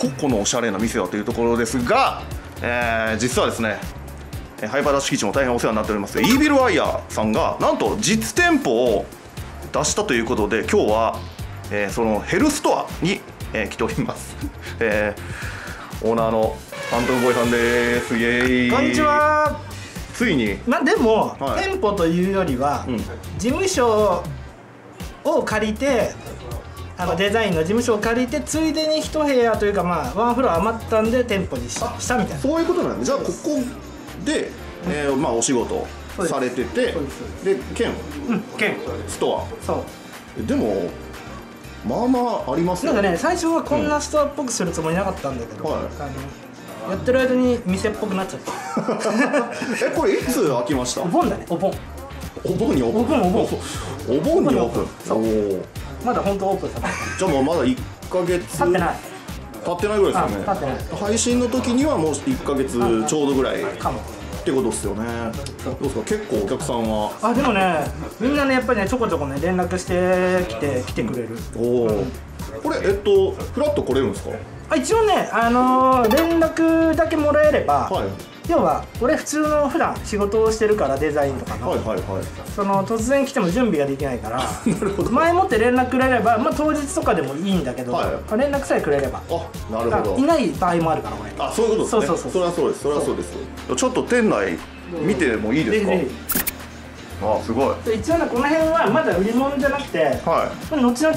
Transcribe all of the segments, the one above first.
このおしゃれな店はというところですが、実はですね、ハイパーダッシュ基地も大変お世話になっておりますイービルワイヤーさんがなんと実店舗を出したということで、今日は、そのヘルストアに、来ておりますオーナーのファントムボーイさんです。イエーイ。 こんにちは。 ついにまあでも、 はい、 店舗というよりは、事務所を借りてデザインの事務所を借りてついでに一部屋というか、まあワンフロア余ったんで店舗にしたみたいな。 そういうことなんです。じゃあここで、まあお仕事されてて、で兼ストア。そうでもまあまあありますよ。 なんかね、最初はこんなストアっぽくするつもりなかったんだけど、やってる間に店っぽくなっちゃったこれいつ開きました？ お盆だね、お盆にオープン。 お盆にオープン。 そうまだ本当オープンされてない。 じゃあもうまだ1ヶ月経ってないぐらいですよね。 経ってない。 配信の時にはもう1ヶ月ちょうどぐらいかもってことですよね。どうですか、結構お客さんは。 でもね、みんなねやっぱりねちょこちょこね連絡して来てくれる。 おお、これフラッと来れるんですか？ 一応ね、連絡だけもらえれば、要は俺普通の普段仕事をしてるからデザインとかの、その突然来ても準備ができないから前もって連絡くれれば、まあ当日とかでもいいんだけど、連絡さえくれれば。 なるほど。 いない場合もあるから俺。 そういうことですね。それはそうです。それはそうです。ちょっと店内見てもいいですか？すごい。 一応ねこの辺はまだ売り物じゃなくて、後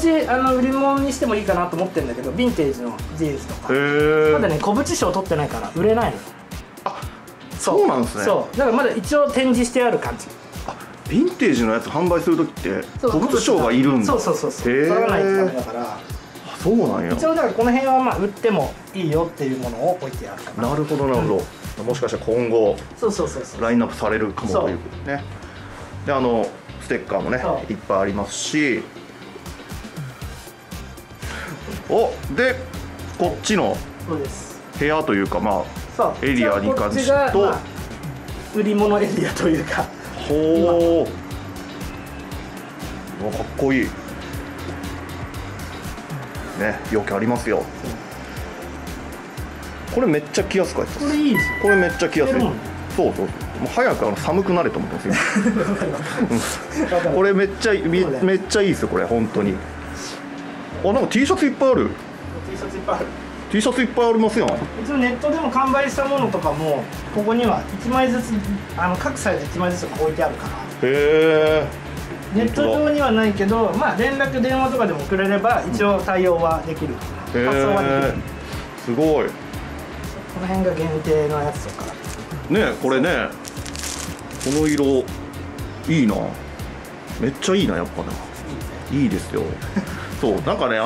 々売り物にしてもいいかなと思ってるんだけど、ヴィンテージのジーンズとかまだね古物賞取ってないから売れないの。 そうなんですね。 そうだからまだ一応展示してある感じ。 ヴィンテージのやつ販売する時って古物商がいるんだ。 そう取らないとダメだから。 そうなんや。 一応だからこの辺はまあ売ってもいいよっていうものを置いてあるかな。 なるほどなるほど。もしかしたら今後ラインナップされるかもということね。でステッカーもねいっぱいありますし、でこっちの部屋というかまあエリアに関してと売り物エリアというか。 ほう、かっこいいね。よくありますよ。これめっちゃ着やすかったです。 これいいですよ。 これめっちゃ着やすい。そうもう早く寒くなれと思ってますよこれめっちゃいいですよこれ本当に。なんか T シャツいっぱいある。T シャツいっぱいありますよ。 一応ネットでも完売したものとかもここには1枚ずつ各サイズ1枚ずつ置いてあるから。 へえ。 ネット上にはないけど、まあ連絡電話とかでもくれれば一応対応はできる。発送はできる。 すごい。 この辺が限定のやつとかね。これね、この色いいな。めっちゃいいな。やっぱいいですよそうなんかね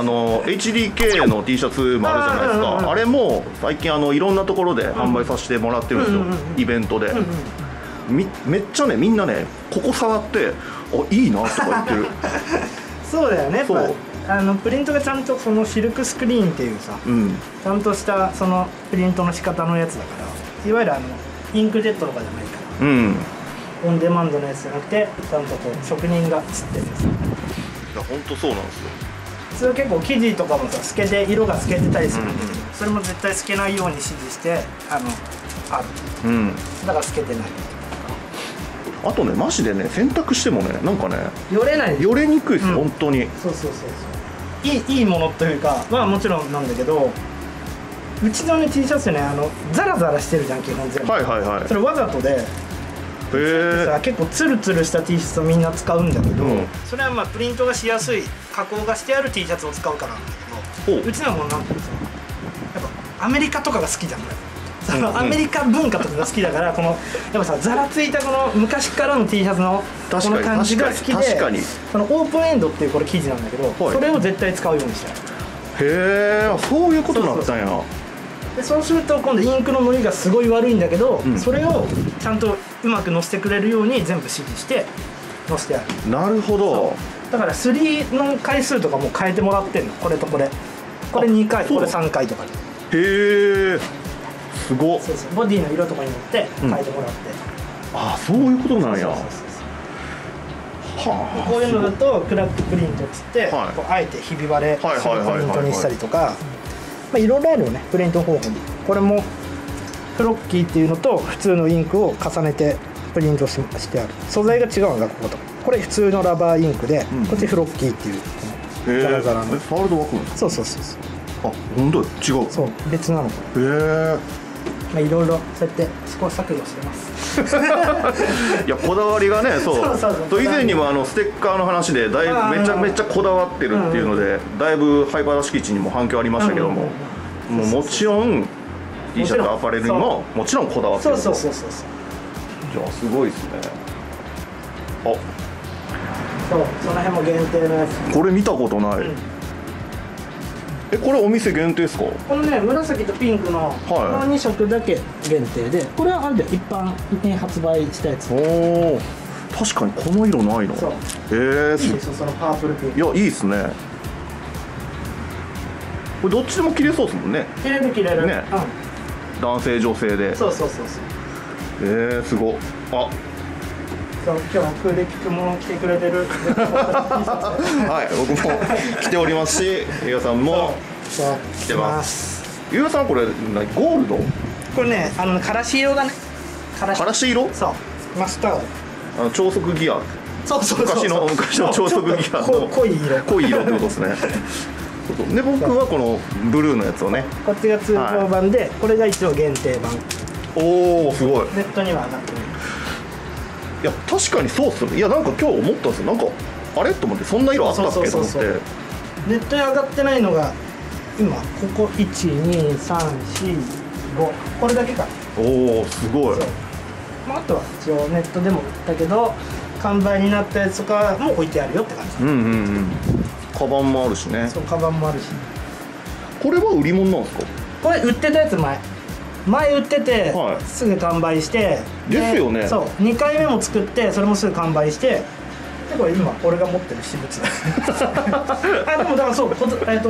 HDK の T シャツもあるじゃないですか。あれも最近いろんなところで販売させてもらってるんですよ、イベントで。めっちゃねみんなねここ触っていいなとか言ってるそうだよね。やっぱプリントがちゃんとそのシルクスクリーンっていうさ、ちゃんとしたそのプリントの仕方のやつだから、いわゆるインクジェットとかじゃないから、オンデマンドのやつじゃなくてちゃんとこう職人がつってるんですよ。 いや本当そうなんですよ。 普通は結構生地とかもさ色が透けてたりするんだけど、それも絶対透けないように指示してある、だから透けてない。 あとねマジでね洗濯してもねなんかねよれない、 よれにくいです、本当に。 そういいものというかまあもちろんなんだけど、うちのね T シャツねザラザラしてるじゃん基本全部。それわざとで結構ツルツルした T シャツをみんな使うんだけど、それはまあプリントがしやすい加工がしてある T シャツを使うからなんだけど、うちのはもうなんていうの、やっぱアメリカとかが好きじゃん。アメリカ文化とかが好きだから、このやっぱさザラついたこの昔からの T シャツのこの感じが好きで、そのオープンエンドっていうこれ生地なんだけど、それを絶対使うようにしたい。 へえ、そういうことだったんや。 でそうすると今度インクののりがすごい悪いんだけど、それをちゃんとうまくのせてくれるように全部指示してのせてある。 なるほど。 だから3の回数とかも変えてもらってんの。これとこれ2回、これ3回とかで。 へえ、すごっ。 ボディの色とかによって変えてもらって、 ああ、そういうことなんや。 こういうのだとクラックプリントっつって、あえてひび割れするプリントにしたりとか、 あいろいろあるよね、プリント方法に。これもフロッキーっていうのと普通のインクを重ねてプリントしてある。素材が違うのがここと。これ普通のラバーインクで、こっちフロッキーっていうザラザラの。 触ると分かるの？ そうそうそうそう。 あ、本当違う。 そう別なの。へえ。 まあいろいろそうやって試行錯誤してます。 いやこだわりがね、そう以前にもステッカーの話でだいぶめちゃめちゃこだわってるっていうので、だいぶ灰原敷地にも反響ありましたけども、もちろん T シャツアパレルにももちろんこだわってる。 そう。じゃあすごいですね。あ、 そうその辺も限定のやつ。 これ見たことない。これお店限定ですか？ このね紫とピンクのこの2色だけ限定で、これはあれで一般に発売したやつ。 おお、確かにこの色ないの。 そう。いいですよ、そのパープルピンク。 いや、いいですね。これどっちでも着れそうですもんね。 着れるね。 男性女性で。 そう。 すごっ。あ、 今日はクールキクも来てくれてる。 はい、僕も来ておりますし、ゆうやさんも来てます。ゆうやさんこれゴールド？ これね、からし色だね。 からし色？ そう。マスタード。 超速ギア。 そう。 昔の超速ギアの濃い色ってことですね。で僕はこのブルーのやつをね。 こっちが通常版で、これが一応限定版。 おお、すごい。 ネットには上がってる。 いや確かにそうっすよね。いやなんか今日思ったんですよ。なんかあれと思って、そんな色あったっけと思って。 ネットに上がってないのが今ここ12345これだけか。 おお、すごい。 まあ、あとは一応ネットでも売ったけど完売になったやつとかも置いてあるよって感じ。 カバンもあるしね。 そう、カバンもあるし。 これは売り物なんですか？ これ売ってたやつ前売ってて、すぐ完売してですよね。 そう2回目も作ってそれもすぐ完売して、でこれ今俺が持ってる私物あ、でもだからそう、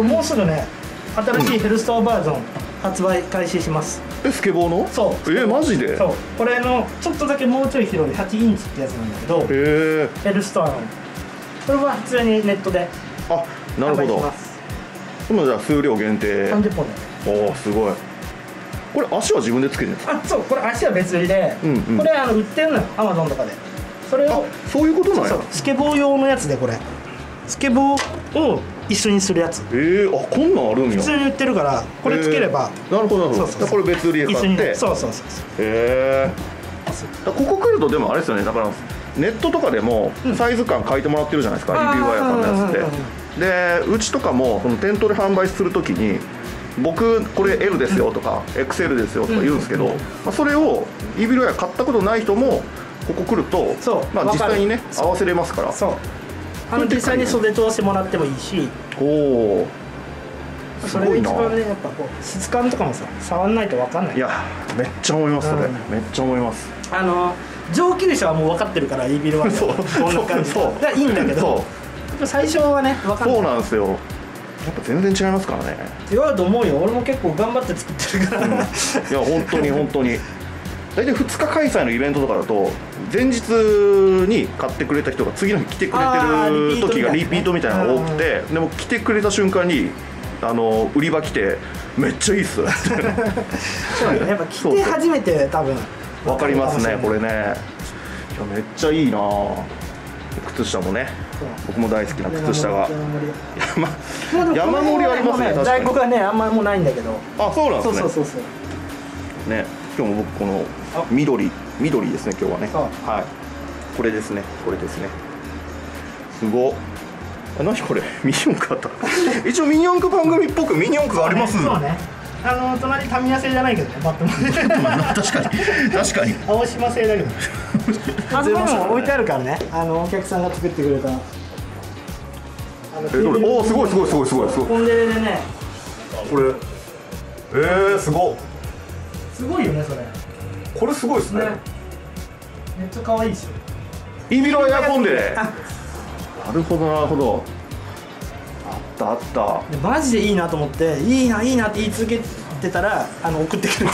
もうすぐね新しいヘルストアバージョン発売開始します。 スケボーの？ そう。 マジで？ そう、これのちょっとだけもうちょい広い8インチってやつなんだけど、ヘルストアのこれは普通にネットでなるほど。今じゃあ数量限定 30本で。 おお、すごい。これ足は自分でつけてるんですか？ そう、これ足は別売りで、これ売ってるのよ、アマゾンとかで。それをそういうことなんや。 そう、スケボー用のやつで、これスケボーを一緒にするやつ。 こんなんあるんや。 普通に売ってるからこれつければ。 なるほど。これ別売りで買って。 そう。 ここ来るとでもあれですよね。だからネットとかでもサイズ感書いてもらってるじゃないですか、リビューワイヤーさんのやつって。でうちとかもその店頭で販売するときに僕これ L ですよとか XL ですよとか言うんですけど、それをリビューワイヤー買ったことない人もここ来ると実際にね合わせれますから。そう、 実際に袖通してもらってもいいし。 おお、 それが一番ね、やっぱこう質感とかもさ触んないと分かんない。 いやめっちゃ思います。それめっちゃ思います。 上級者はもう分かってるからリビルはこんな感じがいいんだけど、最初はね分かんない。 そうなんですよ。やっぱ全然違いますからね。 違うと思うよ。俺も結構頑張って作ってるから。いや本当に大体2日開催のイベントとかだと前日に買ってくれた人が次の日来てくれてる時がリピートみたいなのが多くて、でも来てくれた瞬間に売り場来てめっちゃいいっすそうね、やっぱ来て初めて多分分かりますね。これね、いやめっちゃいいな。靴下もね、僕も大好きな靴下が山盛りありますね。 在庫がねあんまもうないんだけど。 そうなんですね。 そうね、今日も僕この緑ですね、今日はね。はい、これですね。すごっ。何これ、ミニ四駆あった一応ミニ四駆番組っぽくミニ四駆があります。 そうね、隣タミヤ製じゃないけどね、バットマン確かに青島製だけどあそこにも置いてあるからね、お客さんが作ってくれた。 おお、すごいコンデレでね、 これすごっ。 すごいよね、それ。 これすごいですね。 めっちゃ可愛いし。 イビロエアコンデ。なるほど。あった。 マジでいいなと思って、いいなって言い続けってたら送ってくる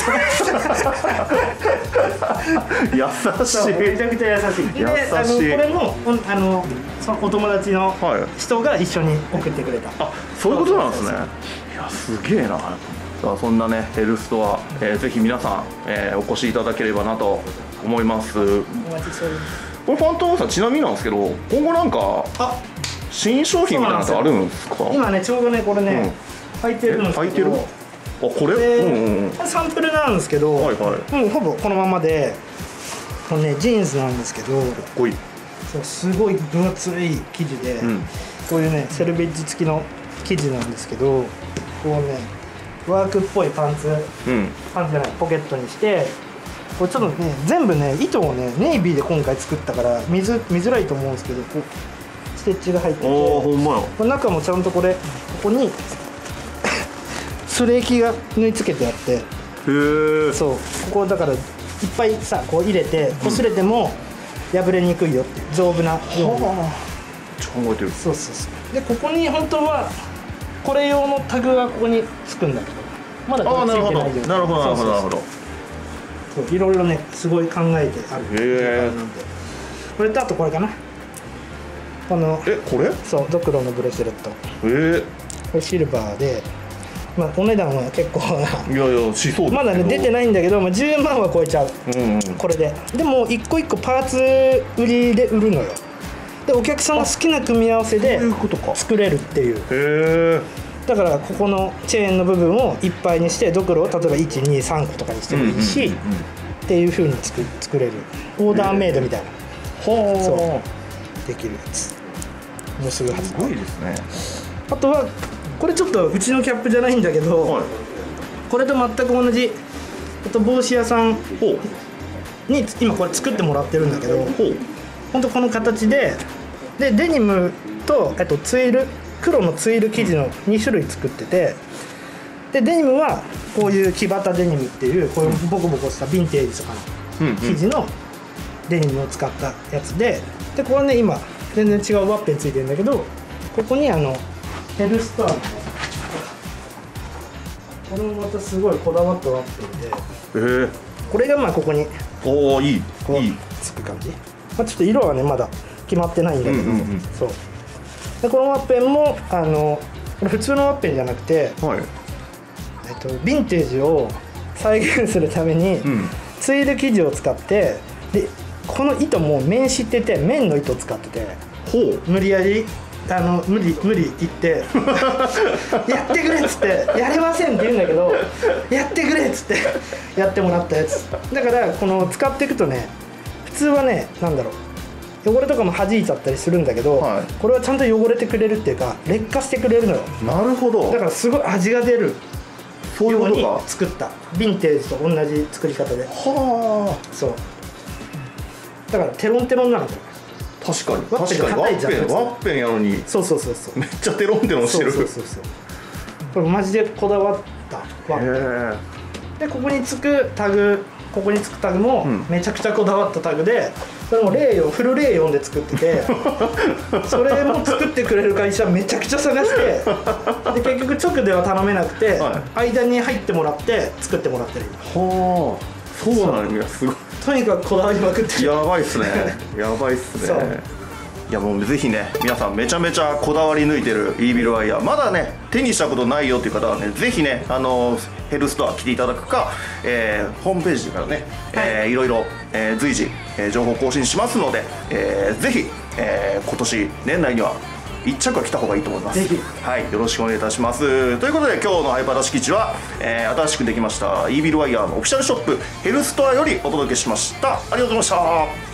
優しい、 めちゃくちゃ優しい。でこれもそのお友達の人が一緒に送ってくれた。 あ、そういうことなんですね。いや、すげえな。さあ、そんなねヘルストア、ぜひ皆さん、お越しいただければなと思います。お待ちしております。これファントムさん、ちなみになんですけど、今後なんか新商品みたいなのってあるんですか？ 今ね、ちょうどねこれね、履いてるんですけど。あ、 これ、 サンプルなんですけど、もうほぼこのままで、このねジーンズなんですけど、かっこいい。 そう、すごい分厚い生地で、こういうねセルベッジ付きの生地なんですけど、こうねワークっぽいパンツじゃない、ポケットにして、これちょっとね全部ね糸をねネイビーで今回作ったから見づらいと思うんですけど、こうステッチが入ってて、 ほんまや。 これ中もちゃんとここにスレーキが縫い付けてあって、へえ。そう、ここだからいっぱいさこう入れて擦れても破れにくいよっていう丈夫なように。 考えてる。 そうそうそう。でここに本当はこれ用のタグがここにつくんだけど、まだこれついてないよ。 なるほどなるほどなるほど。 そう、いろいろねすごい考えてある状態なんで。これとあとこれかな。このこれ？ そう、ドクロのブレスレット。これシルバーで。まあお値段は結構しそうまだね出てないんだけど、10万は超えちゃう、これで。でも一個一個パーツ売りで売るのよ。でお客さんが好きな組み合わせで作れるっていう。へえ。だからここのチェーンの部分をいっぱいにしてドクロを例えば123個とかにしてもいいし、っていう風に作れるオーダーメイドみたいな、そうできるやつ。もうすぐ発売。 すごいですね。 あとはこれちょっとうちのキャップじゃないんだけど、これと全く同じ帽子屋さんに今これ作ってもらってるんだけど、ほんとこの形でデニムとツイル、黒のツイル生地の2種類作ってて、でデニムはこういう木型デニムっていうこういうボコボコしたヴィンテージとかの生地のデニムを使ったやつで、これね今全然違うワッペンついてるんだけど、ここにヘルストアのね、これもまたすごいこだわったワッペンで、これがまあここにいいつく感じ。まあ、ちょっと色はねまだ決まってないんだけど、そうでこのワッペンもこれ普通のワッペンじゃなくて、ヴィンテージを再現するために、ツイル生地を使って、でこの糸も綿糸って言って綿の糸を使ってて、無理やり無理言ってやってくれっつってやれませんって言うんだけど、やってくれっつってやってもらったやつだから、この使っていくとね、普通はねなんだろう、汚れとかも弾いちゃったりするんだけど、これはちゃんと汚れてくれるっていうか劣化してくれるのよ。 なるほど。 だからすごい味が出るように作った、ヴィンテージと同じ作り方で。はあ。そうだからテロンテロンなの。 確かにワッペンやのに、 そうめっちゃテロンテロンしてる。そうこれマジでこだわったワッペンで、ここにつくタグもめちゃくちゃこだわったタグで、それもフルレイヨンで作っててそれも作ってくれる会社めちゃくちゃ探して、で結局直では頼めなくて、間に入ってもらって作ってもらってる。はあ、そうなんや。すごい。とにかくこだわりまくってる。 やばいっすね。やばいっすね。いやもうぜひね、皆さんめちゃめちゃこだわり抜いてるイービルワイヤー、まだね手にしたことないよっていう方はね、ぜひねヘルストア来ていただくか、ホームページからね、いろいろ、随時、情報更新しますので、ぜひ、今年年内には1着は来た方がいいと思います。ぜひ、はい、よろしくお願いいたします。ということで今日のハイパーダ敷地は、新しくできましたイービルワイヤーのオフィシャルショップヘルストアよりお届けしました。ありがとうございました。